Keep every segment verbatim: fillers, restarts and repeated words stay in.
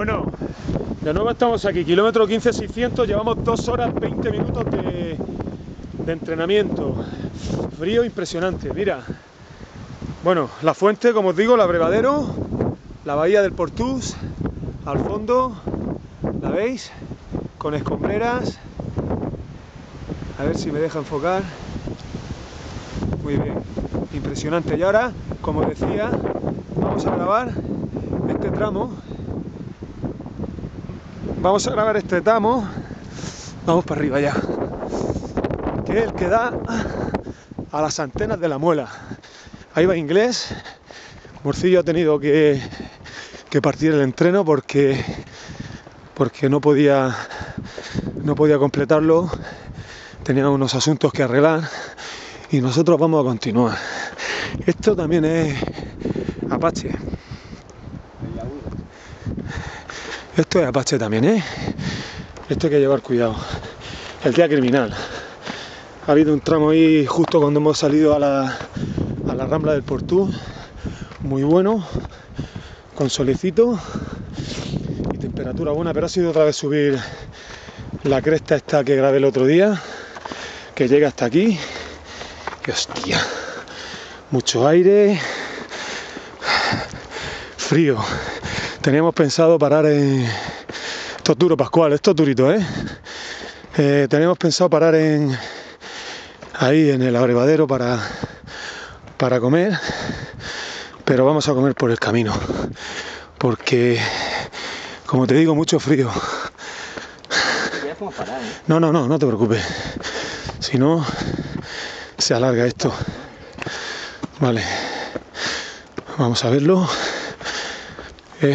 Bueno, de nuevo estamos aquí, kilómetro quince seiscientos, llevamos dos horas veinte minutos de, de entrenamiento. Frío impresionante, mira. Bueno, la fuente, como os digo, el abrevadero, la bahía del Portús, al fondo, ¿la veis? Con escombreras. A ver si me deja enfocar. Muy bien, impresionante. Y ahora, como decía, vamos a grabar este tramo. Vamos a grabar este tramo. Vamos para arriba ya. Que es el que da a las antenas de la muela. Ahí va Inglés. Morcillo ha tenido que, que partir el entreno porque, porque no podía, no podía completarlo. Tenía unos asuntos que arreglar. Y nosotros vamos a continuar. Esto también es Apache. Esto es Apache también, ¿eh? Esto hay que llevar cuidado. El día criminal. Ha habido un tramo ahí justo cuando hemos salido a la, a la Rambla del Portú. Muy bueno. Con solecito. Y temperatura buena. Pero ha sido otra vez subir la cresta esta que grabé el otro día. Que llega hasta aquí. Y hostia. Mucho aire. Frío. Teníamos pensado parar en... Esto es duro, Pascual, esto es durito, ¿eh? eh teníamos pensado parar en... Ahí en el abrevadero para... para comer. Pero vamos a comer por el camino. Porque... Como te digo, mucho frío. Ya podemos parar, ¿eh? No, no, no, no te preocupes. Si no... Se alarga esto. Vale. Vamos a verlo. Eh,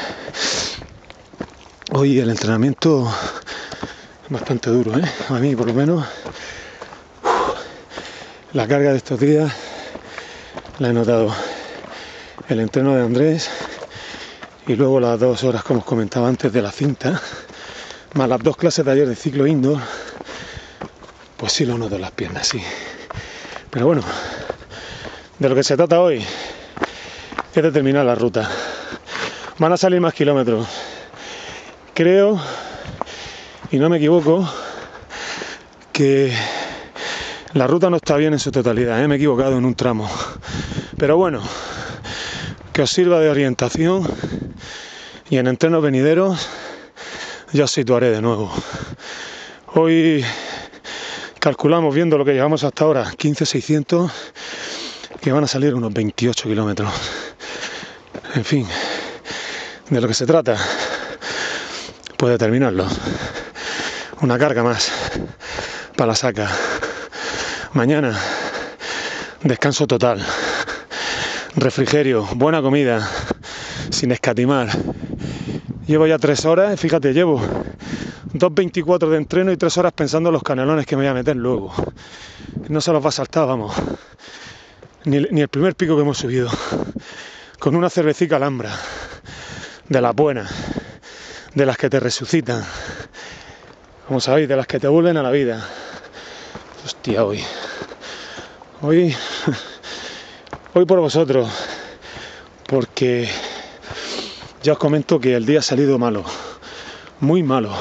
hoy el entrenamiento es bastante duro, ¿eh? A mí por lo menos uf, la carga de estos días la he notado. El entreno de Andrés y luego las dos horas, como os comentaba antes, de la cinta, más las dos clases de ayer de ciclo indoor, pues sí lo noto en las piernas, sí. Pero bueno, de lo que se trata hoy es de terminar la ruta. Van a salir más kilómetros. Creo, y no me equivoco, que la ruta no está bien en su totalidad, ¿eh? Me he equivocado en un tramo. Pero bueno, que os sirva de orientación y en entrenos venideros ya os situaré de nuevo. Hoy calculamos, viendo lo que llevamos hasta ahora, quince seiscientos, que van a salir unos veintiocho kilómetros. En fin, de lo que se trata, puede terminarlo. Una carga más para la saca. Mañana, descanso total. Refrigerio, buena comida, sin escatimar. Llevo ya tres horas, fíjate, llevo dos veinticuatro de entreno y tres horas pensando en los canelones que me voy a meter luego. No se los va a saltar, vamos. Ni, ni el primer pico que hemos subido. Con una cervecita Alhambra. De las buenas, de las que te resucitan, como sabéis, de las que te vuelven a la vida. Hostia, hoy, hoy, hoy por vosotros, porque ya os comento que el día ha salido malo, muy malo.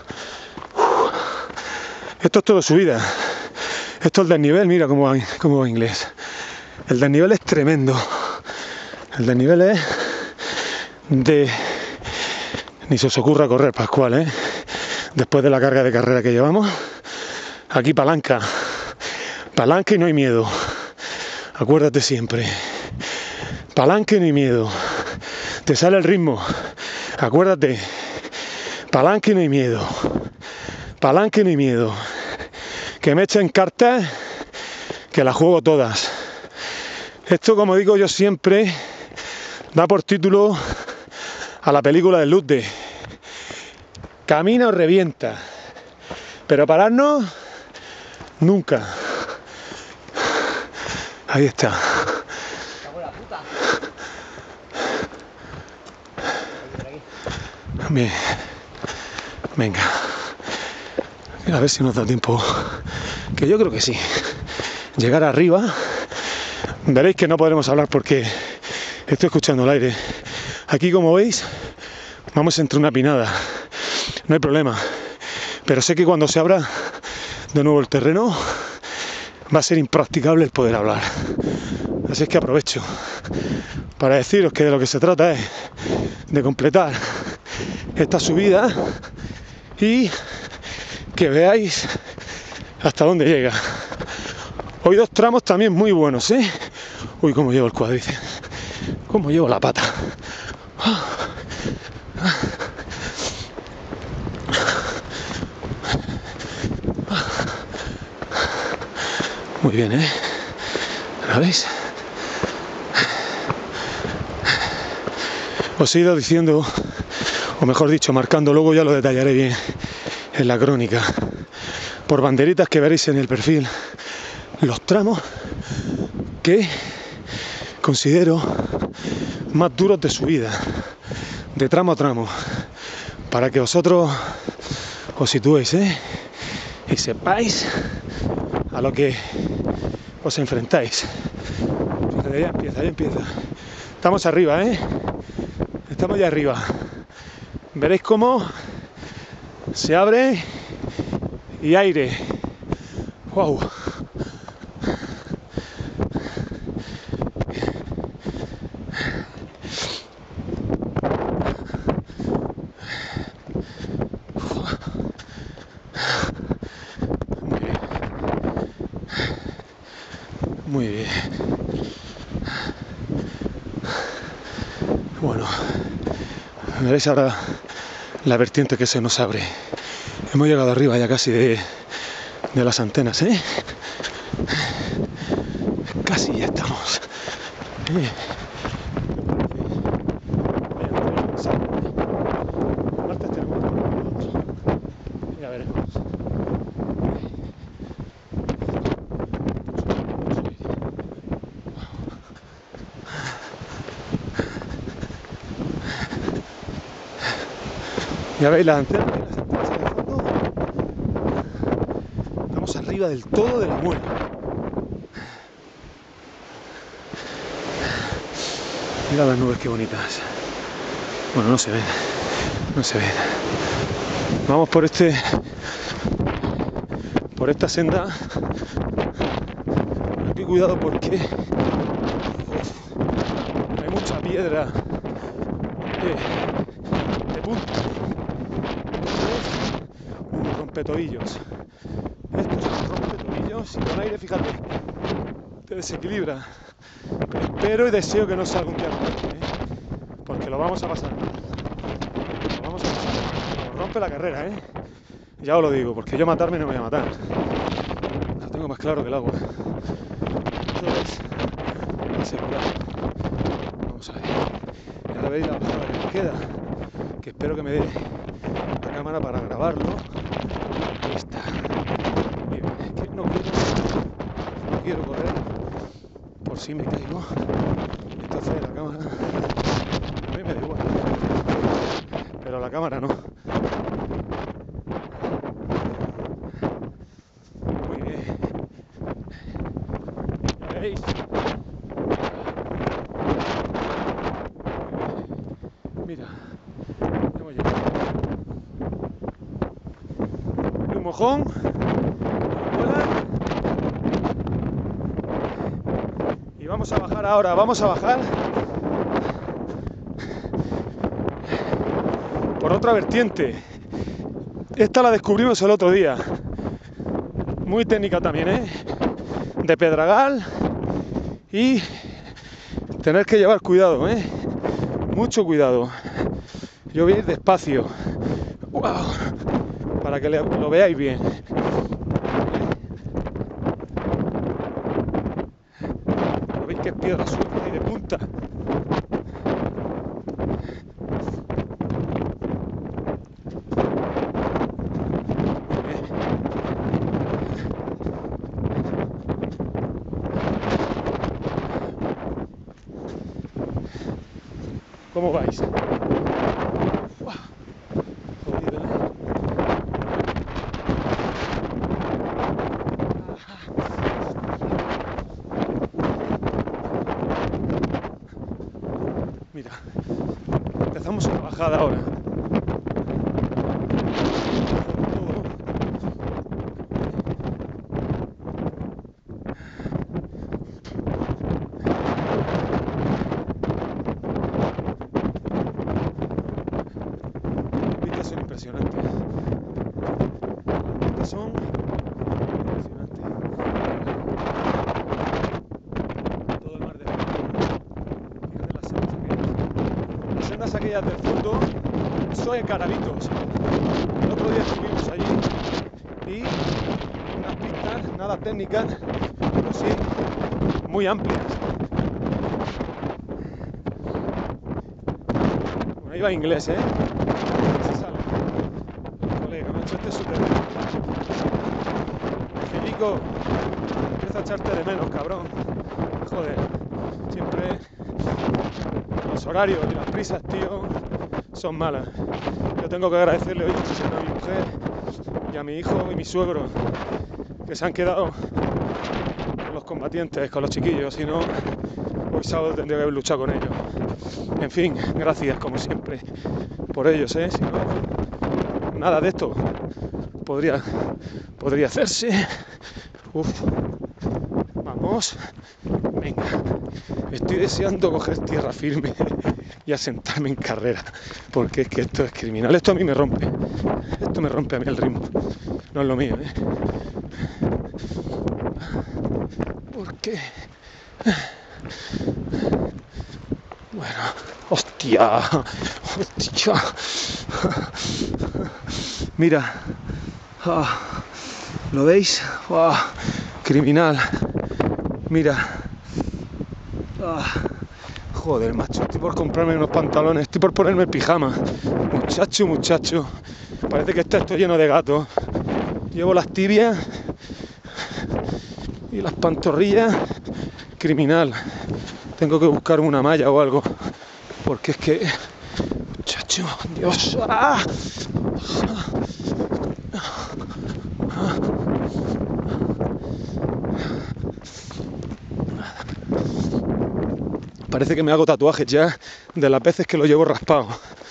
Esto es todo subida, esto es el desnivel, mira cómo va, cómo va Inglés. El desnivel es tremendo, el desnivel es... de... Ni se os ocurra correr, Pascual, ¿eh? Después de la carga de carrera que llevamos. Aquí palanca. Palanca y no hay miedo. Acuérdate siempre. Palanca y no hay miedo. Te sale el ritmo. Acuérdate. Palanca y no hay miedo. Palanca y no hay miedo. Que me echen cartas, que las juego todas. Esto, como digo yo siempre, da por título a la película de Ludde. Camina o revienta. Pero pararnos, nunca. Ahí está. Bien. Venga. A ver si nos da tiempo. Que yo creo que sí. Llegar arriba. Veréis que no podremos hablar porque estoy escuchando el aire. Aquí, como veis, Vamos entre una pinada, no hay problema, pero sé que cuando se abra de nuevo el terreno va a ser impracticable el poder hablar. Así es que aprovecho para deciros que de lo que se trata es de completar esta subida y que veáis hasta dónde llega. Hoy dos tramos también muy buenos, ¿eh? Uy, cómo llevo el cuádriceps, cómo llevo la pata. Muy bien, ¿eh? ¿La veis? Os he ido diciendo, o mejor dicho, marcando, luego ya lo detallaré bien en la crónica, por banderitas que veréis en el perfil, los tramos que considero más duros de subida, de tramo a tramo, para que vosotros os situéis, ¿eh? Y sepáis a lo que os enfrentáis. Fíjate, ya empieza, ya empieza. Estamos arriba, ¿eh? Estamos ya arriba. Veréis cómo se abre y aire. ¡Wow! Muy bien. Bueno, veréis ahora la vertiente que se nos abre. Hemos llegado arriba ya casi de, de las antenas, ¿eh? Casi ya estamos. ¿Eh? Ya veremos. Ya veis las antenas, las antenas en el fondo. Estamos arriba del todo de la muela. Mira las nubes, qué bonitas. Bueno, no se ven, no se ven. Vamos por este, por esta senda. Aquí cuidado porque uf, hay mucha piedra de, de punta. Unos rompetobillos. Estos son rompetobillos y con aire, fíjate, te desequilibra. Espero y deseo que no salga un día como este, ¿eh? Porque lo vamos a pasar. Lo vamos a pasar. Nos rompe la carrera, ¿eh? Ya os lo digo, porque yo matarme no me voy a matar. Lo tengo más claro que el agua. Eso es asegurado. Vamos a ver. Y ahora veis la bajada que me queda, que espero que me dé la cámara para grabarlo. Ahí está. Bien, es que no quiero, no quiero correr por si me caigo. Entonces la cámara a mí me da igual, pero la cámara no. Muy bien. ¿Ya veis? Mira, hemos llegado. Y un mojón. Y vamos a bajar ahora, vamos a bajar por otra vertiente. Esta la descubrimos el otro día. Muy técnica también, ¿eh? De Pedregal. Y tener que llevar cuidado, ¿eh? Mucho cuidado. Yo voy a ir despacio. ¡Wow! Para que lo veáis bien. ¿Lo veis que es piedra suelta y de punta? ¿Cómo vais? ¡Wow! Jodido, ¿eh? Mira, empezamos una bajada ahora. impresionante. Las vistas son impresionantes. Todo el mar de fondo. Fíjate las sendas aquellas. Las sendas aquellas del fondo son de Carabitos. El otro día estuvimos allí y unas pistas nada técnicas, pero sí muy amplias. Bueno, ahí va inglés, ¿eh? Se sale. Colega, macho, este es súper bien. Angelico, empieza a echarte de menos, cabrón. Joder, siempre los horarios y las prisas, tío, son malas. Yo tengo que agradecerle hoy muchísimo a mi mujer y a mi hijo y mi suegro, que se han quedado con los combatientes, con los chiquillos, si no, hoy sábado tendría que haber luchado con ellos. En fin, gracias como siempre por ellos, ¿eh? Si no, nada de esto podría, podría hacerse. Uf, vamos, venga, estoy deseando coger tierra firme y asentarme en carrera, porque es que esto es criminal, esto a mí me rompe, esto me rompe a mí el ritmo, no es lo mío, ¿eh? ¿Por qué? Bueno, hostia, hostia, mira, ah, ¿lo veis? Ah, criminal, mira, ah, joder, macho, estoy por comprarme unos pantalones, estoy por ponerme el pijama, muchacho, muchacho, parece que está esto lleno de gatos, llevo las tibias y las pantorrillas, criminal. Tengo que buscar una malla o algo, porque es que, muchacho, Dios, ¡ah! Parece que me hago tatuajes ya de las veces que lo llevo raspado.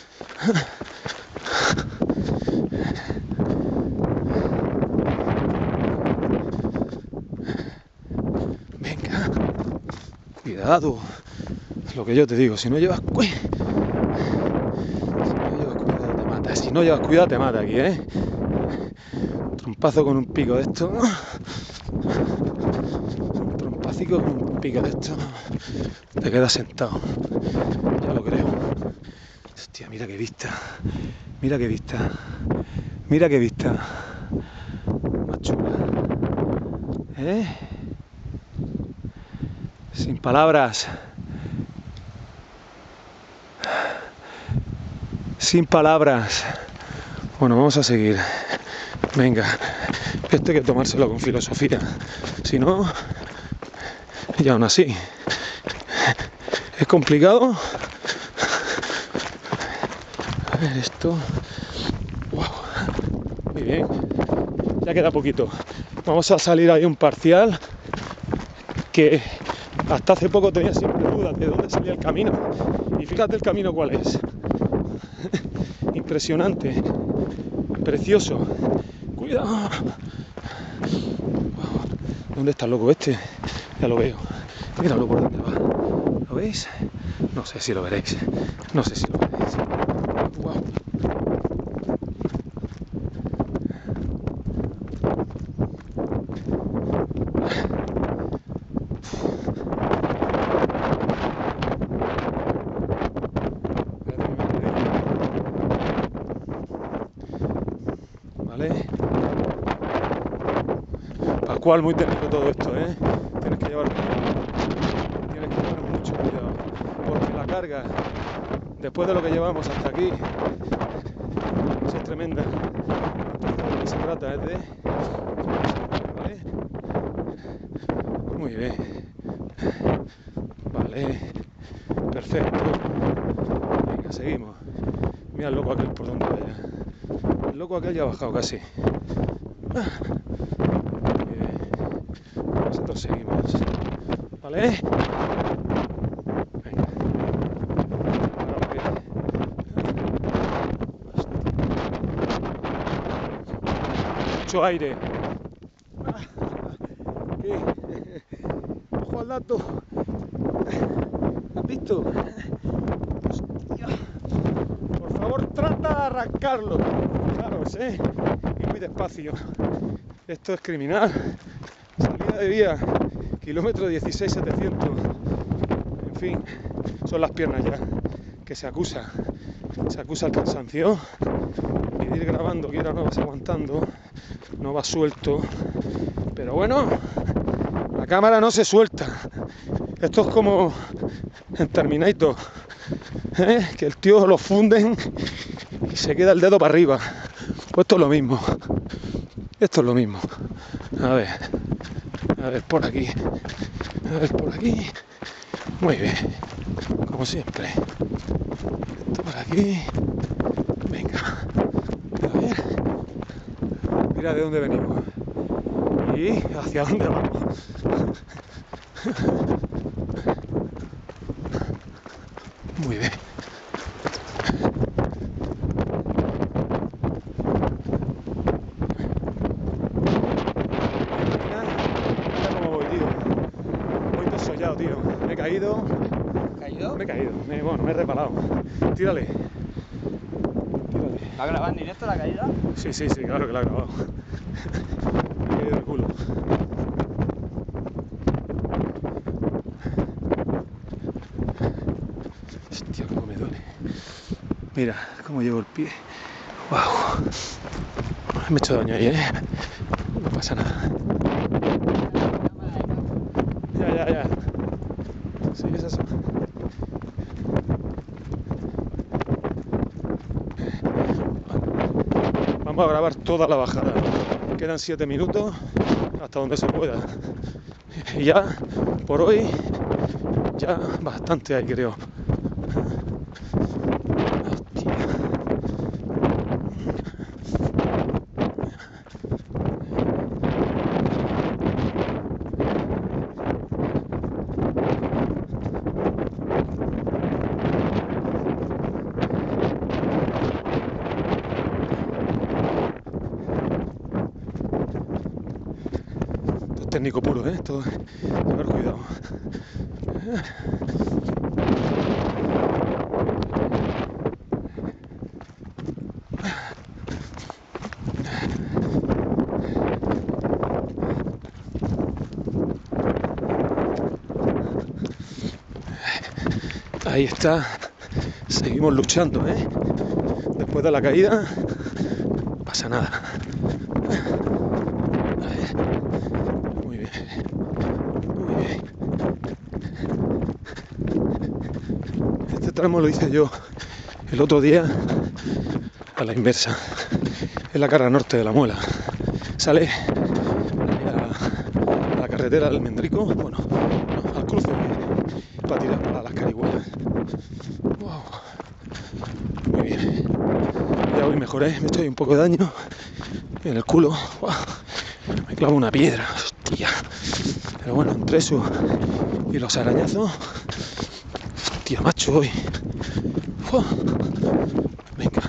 Venga, cuidado. Es lo que yo te digo, si no llevas cuidado, si no llevas cuidado te mata. Si no llevas cuidado te mata aquí, ¿eh? Un trompazo con un pico de esto. Un trompacico con un pico de esto. Te quedas sentado. Ya lo creo. Hostia, mira qué vista. Mira qué vista. Mira qué vista. Más chula. ¿Eh? Sin palabras. Sin palabras. Bueno, vamos a seguir. Venga. Esto hay que tomárselo con filosofía. Si no, y aún así, es complicado. A ver esto. Wow. Muy bien. Ya queda poquito. Vamos a salir ahí un parcial que hasta hace poco tenía siempre dudas de dónde salía el camino. Y fíjate el camino cuál es. Impresionante. Precioso. Cuidado. Wow. ¿Dónde está el loco este? Ya lo veo. Míralo por dónde va. ¿Lo veis? No sé si lo veréis. No sé si lo veréis. Wow. ¿Vale? Pascual, muy técnico todo esto, ¿eh? Tienes que llevar tienes que llevar mucho cuidado, porque la carga, después de lo que llevamos hasta aquí, eso es tremenda. Entonces, de lo que se trata es de... ¿Vale? Muy bien. Vale. Perfecto. Venga, seguimos. Mira el loco aquel por donde vaya. El loco aquel ya ha bajado casi. Nosotros seguimos. ¿Vale? Venga. Mucho aire. Aquí. Ojo al dato. ¿Has visto? Hostia. Por favor, trata de arrancarlo. ¿eh? Y muy despacio. Esto es criminal. Salida de vía, kilómetro dieciséis mil setecientos. En fin, son las piernas ya que se acusa. Se acusa el cansancio. Y de ir grabando, que ahora no vas aguantando, no vas suelto. Pero bueno, la cámara no se suelta. Esto es como en Terminator, ¿eh? Que el tío lo funden y se queda el dedo para arriba. Pues esto es lo mismo. Esto es lo mismo. A ver, a ver por aquí, a ver por aquí. Muy bien, como siempre. Esto por aquí. Venga, a ver. Mira de dónde venimos y hacia dónde vamos. Muy bien. Tío, me he caído. ¿Caído? Me he caído, me, bueno, me he reparado. Tírale. Tírale. ¿Va a grabar en directo la caída? Sí, sí, sí, claro que la he grabado. Me he caído el culo. Hostia, cómo me duele. Mira cómo llevo el pie. Wow. Me he hecho daño ahí, ¿eh? No pasa nada. Ya, ya, ya. Sí, es eso. Vamos a grabar toda la bajada. Quedan siete minutos hasta donde se pueda. Y ya, por hoy, ya bastante hay, creo. Hostia. Técnico puro, ¿eh? Todo, tener cuidado. Ahí está. Seguimos luchando, ¿eh? Después de la caída, no pasa nada. Muy bien. Muy bien. Este tramo lo hice yo el otro día a la inversa. Es la cara norte de la Muela. Sale a la, a la carretera del Mendrico, bueno, no, al cruce para tirar para las Carihuelas. Wow. Muy bien. Ya hoy mejoré, me estoy un poco de daño en el culo. Wow. Me clavo una piedra, hostia. Pero bueno, entre eso y los arañazos, hostia, macho, hoy. Wow. Venga.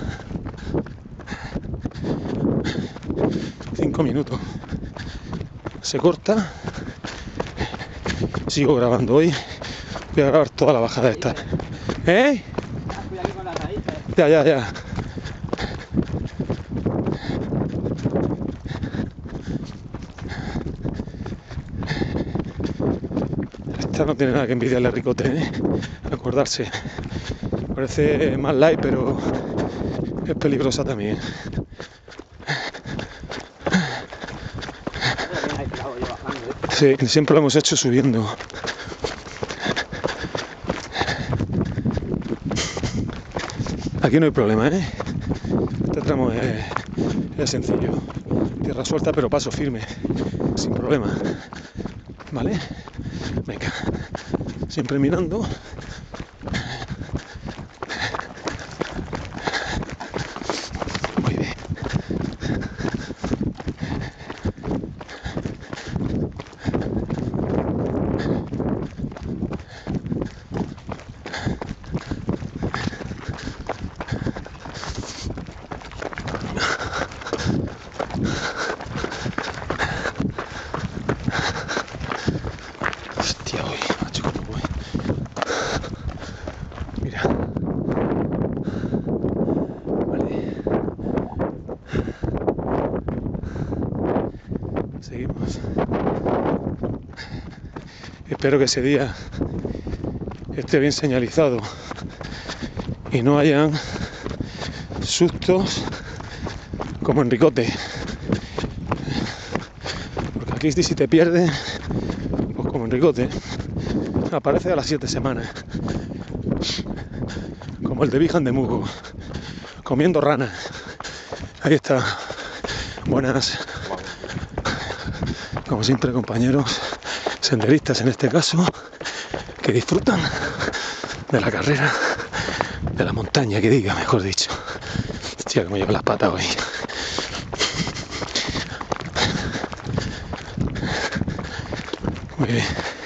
Cinco minutos. Se corta. Sigo grabando hoy. Voy a grabar toda la bajada esta. ¿Eh? Ya, ya, ya. Esta no tiene nada que envidiarle a Ricote, ¿eh? Acordarse. Parece más light, pero es peligrosa también. Sí, siempre lo hemos hecho subiendo. Aquí no hay problema, ¿eh? Este tramo es, es sencillo. Tierra suelta, pero paso firme, sin problema. ¿Vale? Venga. Siempre mirando. Muy bien. Hostia, uy, macho, ¿cómo voy? Espero que ese día esté bien señalizado y no hayan sustos como en Ricote, porque aquí si te pierdes, pues como en Ricote, aparece a las siete semanas, como el de Vijan de Mugo, comiendo ranas. Ahí está. Buenas, como siempre, compañeros senderistas en este caso, que disfrutan de la carrera, de la montaña, que diga, mejor dicho. Hostia, que me llevo las patas hoy. Muy bien.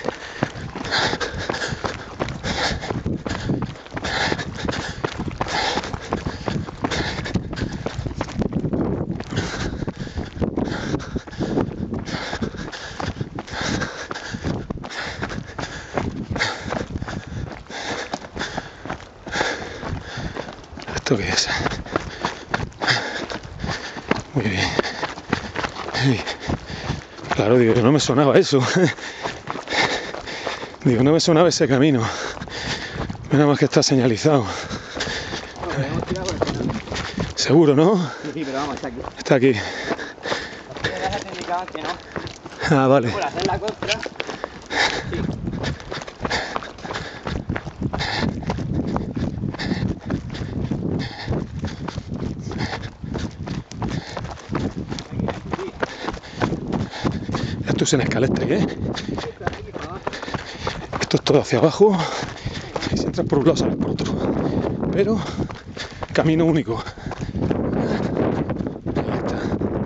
¿Esto qué es? Muy bien. Claro, digo, no me sonaba eso. Digo, no me sonaba ese camino. Menos mal que está señalizado. Seguro, ¿no? Sí, pero vamos, está aquí. Está aquí. Técnicamente, ¿no? Ah, vale. Por hacer la contra. Sí. Esto es en escaleta, ¿eh? Esto es todo hacia abajo. Y si entras por un lado sales por otro. Pero camino único. Ahí está.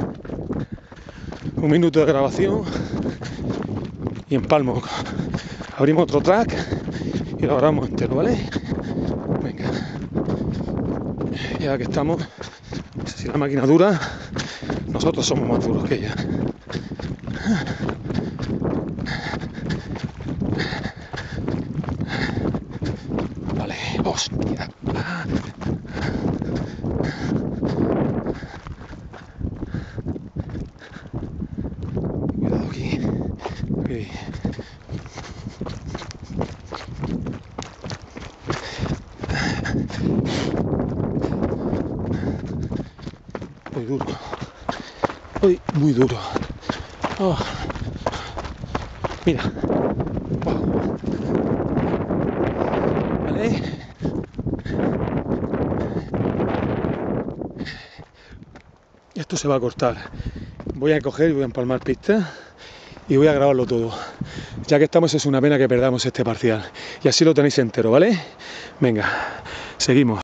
Un minuto de grabación y empalmo. Abrimos otro track y lo grabamos entero, ¿vale? Venga. Ya que estamos, si la máquina dura, nosotros somos más duros que ella. Vale, hostia. Cuidado aquí. Okay. Muy duro. Uy, muy duro. Oh. Mira. Wow. Vale. Esto se va a cortar. Voy a coger y voy a empalmar pista y voy a grabarlo todo. Ya que estamos, es una pena que perdamos este parcial. Y así lo tenéis entero, ¿vale? Venga, seguimos.